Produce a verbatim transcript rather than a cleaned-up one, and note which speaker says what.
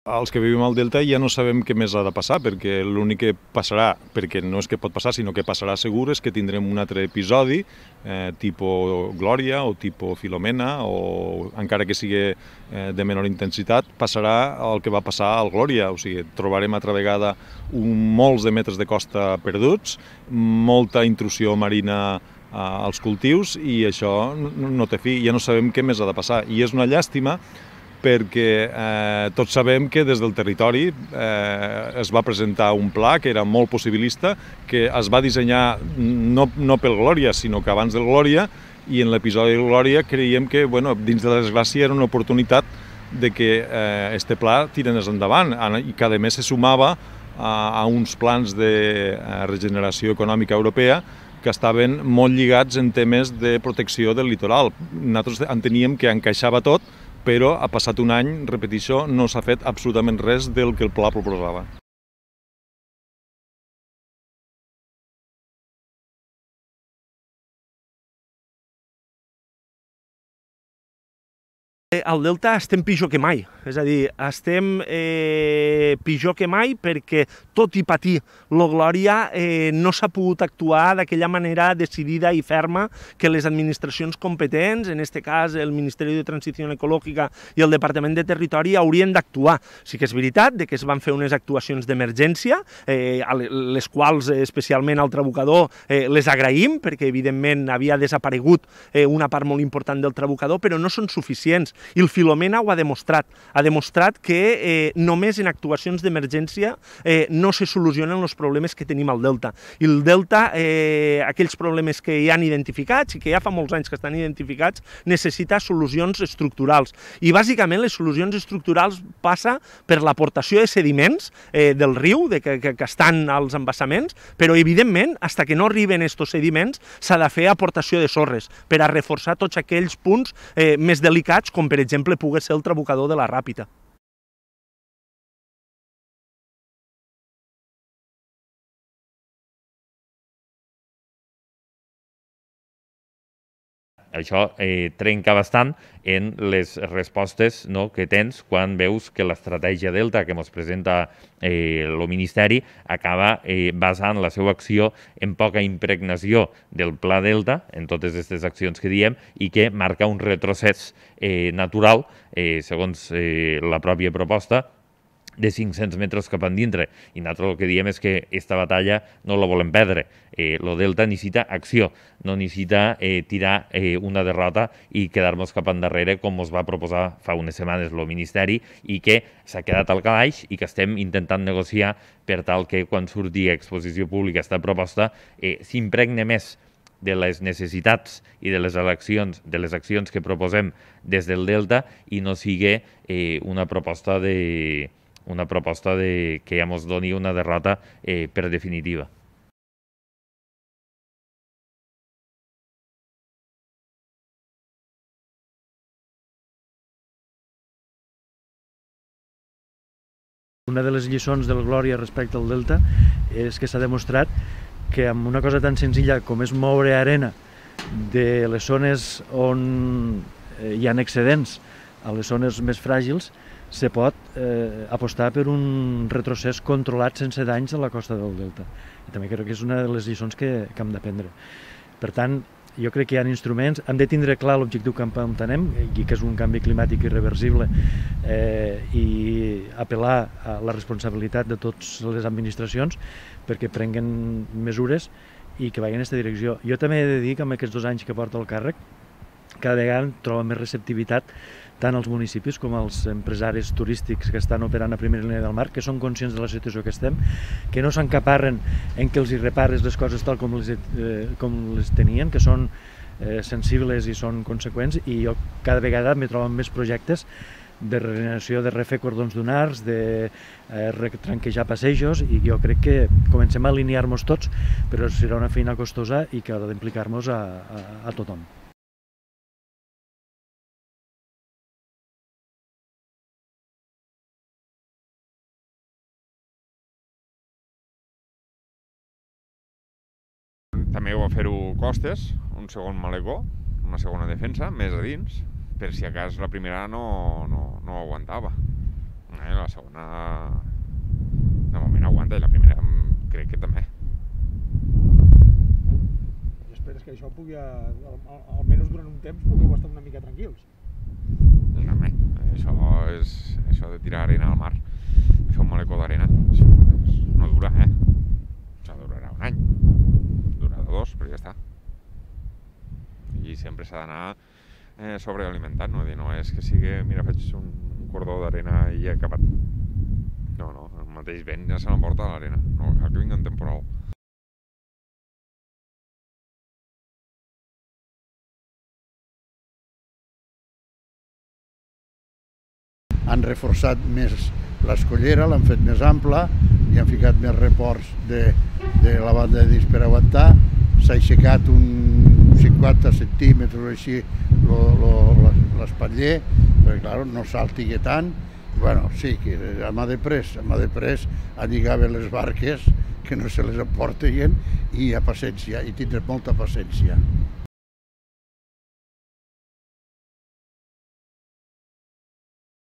Speaker 1: Els que vivim al Delta ja no sabem què més ha de passar, perquè l'únic que passarà, perquè no és que pot passar, sinó que passarà segur, és que tindrem un altre episodi, eh, tipus Glòria o tipus Filomena, o encara que sigui eh, de menor intensitat, passarà el que va passar al Glòria, o sigui, trobarem altra vegada un, molts de metres de costa perduts, molta intrusió marina als cultius, i això no, no té fi, ja no sabem què més ha de passar. I és una llàstima, perquè eh, tots sabem que des del territori eh, es va presentar un pla que era molt possibilista, que es va dissenyar no, no pel Glòria, sinó que abans del Glòria, i en l'episodi del Glòria creiem que, bueno, dins de la desgràcia era una oportunitat de que eh, este pla tirés endavant, i que a més se sumava a, a uns plans de regeneració econòmica europea que estaven molt lligats en temes de protecció del litoral. Nosaltres enteníem que encaixava tot, però ha passat un any, repeteixo, no s'ha fet absolutament res del que el pla proposava.
Speaker 2: Al Delta estem pitjor que mai, és a dir, estem eh, pitjor que mai perquè, tot i patir la Glòria, eh, no s'ha pogut actuar d'aquella manera decidida i ferma que les administracions competents, en aquest cas el Ministeri de Transició Ecològica i el Departament de Territori, haurien d'actuar. Sí que és veritat que es van fer unes actuacions d'emergència, eh, les quals, especialment al Trabucador, eh, les agraïm, perquè evidentment havia desaparegut eh, una part molt important del Trabucador, però no són suficients. I el Filomena ho ha demostrat. Ha demostrat que eh, només en actuacions d'emergència eh, no se solucionen els problemes que tenim al Delta. I el Delta, eh, aquells problemes que hi han identificats i que ja fa molts anys que estan identificats, necessita solucions estructurals. I bàsicament les solucions estructurals passa per l'aportació de sediments eh, del riu, de que, que, que estan als embassaments, però evidentment, fins que no arriben aquests sediments, s'ha de fer aportació de sorres per a reforçar tots aquells punts eh, més delicats, com per exemple pugui ser el Trabucador de la Ràpita.
Speaker 3: Això eh, trenca bastant en les respostes, no, que tens quan veus que l'estratègia Delta que ens presenta eh, el Ministeri acaba eh, basant la seva acció en poca impregnació del Pla Delta, en totes aquestes accions que diem, i que marca un retrocés eh, natural, eh, segons eh, la pròpia proposta, de cinc-cents metres cap endintre. I nosaltres el que diem és que aquesta batalla no la volem perdre. Eh, lo Delta necessita acció, no necessita eh, tirar eh, una derrota i quedar-nos cap endarrere, com ens va proposar fa unes setmanes el Ministeri, i que s'ha quedat al calaix i que estem intentant negociar per tal que quan surti a exposició pública aquesta proposta eh, s'impregne més de les necessitats i de les eleccions, de les accions que proposem des del Delta, i no sigui eh, una proposta de una proposta de que ja ens doni una derrota eh, per definitiva.
Speaker 4: Una de les lliçons del Glòria respecte al Delta és que s'ha demostrat que amb una cosa tan senzilla com és moure arena de les zones on hi ha excedents a les zones més fràgils, se pot eh, apostar per un retrocés controlat sense danys a la costa del Delta. I també crec que és una de les lliçons que, que hem d'aprendre. Per tant, jo crec que hi ha instruments, hem de tindre clar l'objectiu cap on anem, i que és un canvi climàtic irreversible, eh, i apel·lar a la responsabilitat de totes les administracions perquè prenguen mesures i que vagin en aquesta direcció. Jo també he de dir que en aquests dos anys que porto el càrrec, cada vegada troba més receptivitat tant els municipis com els empresaris turístics que estan operant a primera línia del mar, que són conscients de la situació que estem, que no s'encaparren en que els hi repares les coses tal com les, eh, com les tenien, que són eh, sensibles i són conseqüents, i jo cada vegada me trobo més projectes de regeneració, de refer cordons dunars, de eh, retranquejar passejos, i jo crec que comencem a alinear-nos tots, però serà una feina costosa i que haurà d'implicar-nos a, a, a tothom.
Speaker 5: També ho va fer-ho Costes, un segon malecó, una segona defensa, més a dins, per si a cas la primera no, no, no aguantava. Eh, la segona, de moment aguanta, i la primera crec que també.
Speaker 6: I esperes que això pugui, almenys durant un temps, pugueu estar una mica tranquils.
Speaker 5: No, home, això és això de tirar arena al mar, fer un malecó d'arena, això és, no dura, eh? Això durarà un any, durarà dos, però ja està. I sempre s'ha d'anar eh, sobrealimentant, no? Dir, no és que sigui, mira, faig un cordó d'arena i he acabat. No, no, el mateix vent ja se l'emporta l'arena, no cal que vingui un temporal.
Speaker 7: Han reforçat més l'escollera, l'han fet més ampla i han ficat més reports de, de la banda de disc per aguantar. S'ha aixecat un cinquanta centímetres o així l'espatller, perquè clar, no saltigui tant. Bueno, sí, que a mà de pres, a mà de pres alligaven les barques, que no se les emporten, i a paciència, i tindre molta paciència.